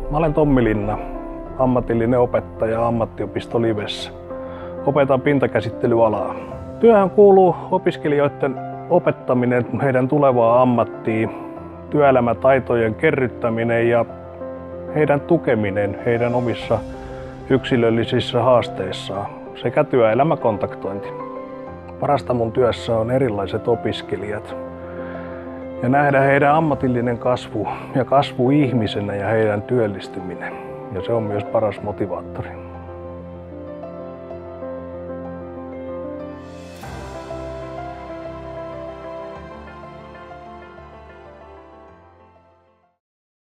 Mä olen Tommi Linna, ammatillinen opettaja Ammattiopisto Livessä. Opetan pintakäsittelyalaa. Työhön kuuluu opiskelijoiden opettaminen heidän tulevaa ammattiin, työelämätaitojen kerryttäminen ja heidän tukeminen heidän omissa yksilöllisissä haasteissaan sekä työelämäkontaktointi. Parasta mun työssä on erilaiset opiskelijat ja nähdä heidän ammatillinen kasvu ja kasvu ihmisenä ja heidän työllistyminen. Ja se on myös paras motivaattori.